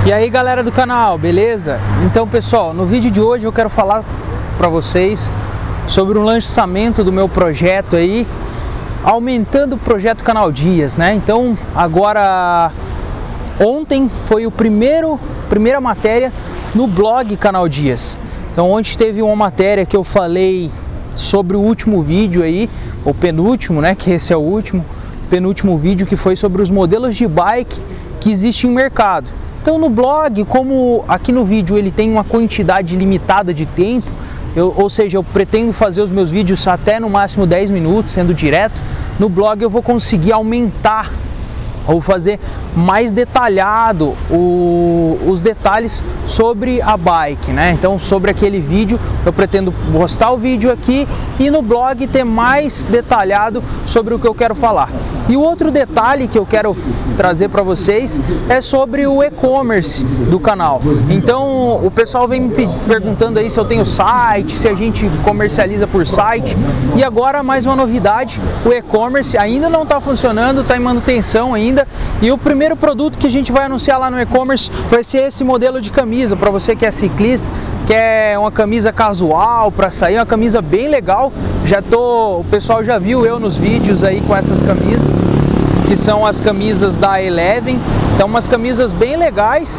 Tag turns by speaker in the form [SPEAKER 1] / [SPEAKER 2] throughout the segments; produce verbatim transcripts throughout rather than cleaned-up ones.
[SPEAKER 1] E aí galera do canal, beleza? Então pessoal, no vídeo de hoje eu quero falar para vocês sobre o lançamento do meu projeto aí, aumentando o projeto Canal Dias, né? Então agora, ontem foi o primeiro, primeira matéria no blog Canal Dias. Então ontem teve uma matéria que eu falei sobre o último vídeo aí, o penúltimo, né? Que esse é o último, penúltimo vídeo, que foi sobre os modelos de bike que existem em mercado. Então no blog, como aqui no vídeo ele tem uma quantidade limitada de tempo, eu, ou seja, eu pretendo fazer os meus vídeos até no máximo dez minutos, sendo direto, no blog eu vou conseguir aumentar ou fazer mais detalhado o, os detalhes sobre a bike, né? Então sobre aquele vídeo eu pretendo postar o vídeo aqui e no blog ter mais detalhado sobre o que eu quero falar. E o outro detalhe que eu quero trazer para vocês é sobre o e-commerce do canal. Então o pessoal vem me perguntando aí se eu tenho site, se a gente comercializa por site. E agora mais uma novidade, o e-commerce ainda não está funcionando, está em manutenção ainda. E o primeiro produto que a gente vai anunciar lá no e-commerce vai ser esse modelo de camisa. Para você que é ciclista, quer uma camisa casual para sair, uma camisa bem legal. Já tô, o pessoal já viu eu nos vídeos aí com essas camisas, que são as camisas da Eleven. Então umas camisas bem legais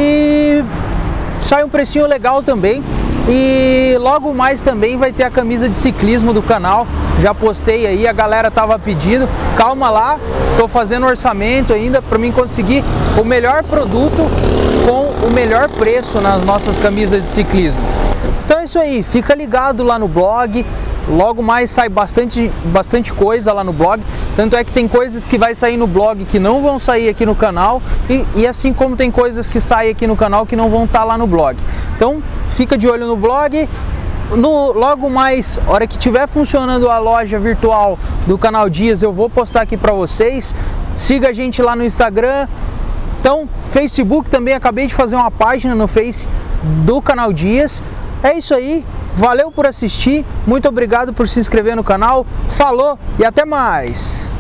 [SPEAKER 1] e sai um precinho legal também. E logo mais também vai ter a camisa de ciclismo do canal. Já postei aí, a galera tava pedindo. Calma lá, tô fazendo orçamento ainda para mim conseguir o melhor produto com o melhor preço nas nossas camisas de ciclismo. Então é isso aí, fica ligado lá no blog. Logo mais sai bastante, bastante coisa lá no blog. Tanto é que tem coisas que vai sair no blog que não vão sair aqui no canal. E, e assim como tem coisas que saem aqui no canal que não vão estar lá no blog. Então fica de olho no blog. No, logo mais, hora que tiver funcionando a loja virtual do Canal Dias, eu vou postar aqui para vocês. Siga a gente lá no Instagram. Então, Facebook também, acabei de fazer uma página no Face do Canal Dias. É isso aí, valeu por assistir, muito obrigado por se inscrever no canal, falou e até mais!